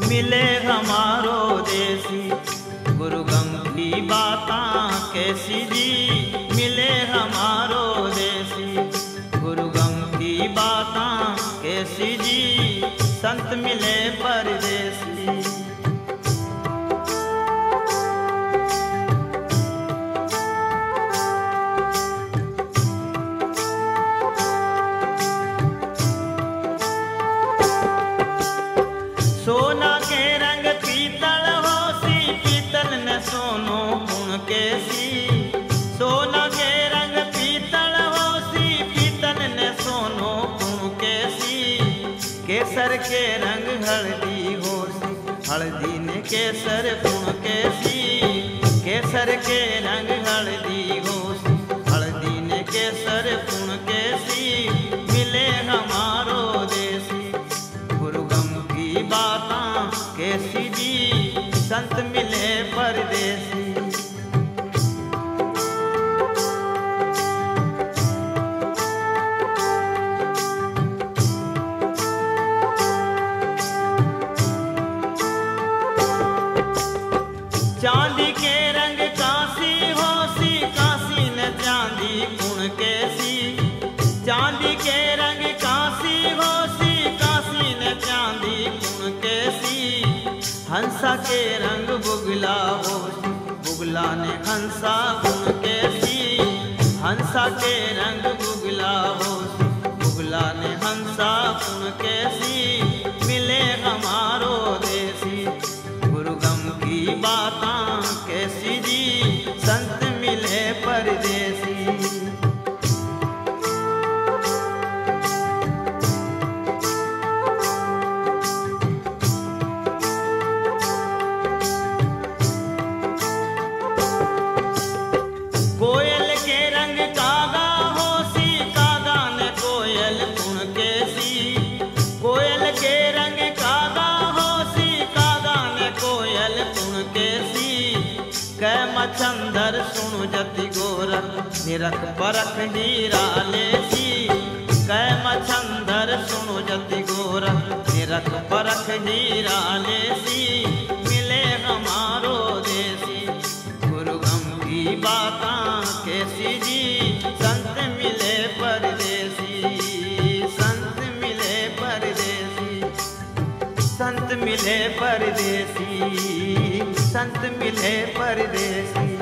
मिले हमारो देसी। गुरु गम की बातां कैसी जी, मिले हमारो देसी। गुरु गम की बातां कैसी जी, संत मिले परदेसी। सोना के रंग पीतल होसी, पीतल न सोनो गुण कैसी। सोना के रंग पीतल होसी, पीतल न सोनो गुण कैसी। केसर के रंग हल्दी होसी, हल्दी ने केसर गुण कैसी। केसर के रंग हल्दी होसी, हल्दी ने केसर गुण कैसी। मिले हमारो देसी। गुरु गम की बातां कैसी जी, संत मिले परदेसी। चांदी के रंग कांसी होसी, कांसी न चांदी गुण कैसी। चांदी के रंग कांसी होसी, कांसी न चांदी गुण कैसी। हंसा के रंग बुगला होसी, बुगला ने हंसा गुण कैसी। हंसा के रंग बुगला होसी, बुगला ने हंसा गुण कैसी। मिले हमारो देसी। गुरु गम की बातां कैसी जी, संत मिले परदेसी। कोयल के रंग कागा होसी, कागा ने कोयल गुण कैसी। कोयल के रंग कागा होसी, कागा ने कोयल गुण कैसी। कै मच्छंदर सुनु जति गोरख, निरख परख हीरा लेसी। कै मच्छंदर सुनु जति गोरख, निरख परख हीरा लेसी। मिले हमारो देसी। गुरु गम की बातां कैसी जी, संत मिले परदेसी। संत मिले परदेसी। संत मिले परदेसी। संत मिले परदेसी।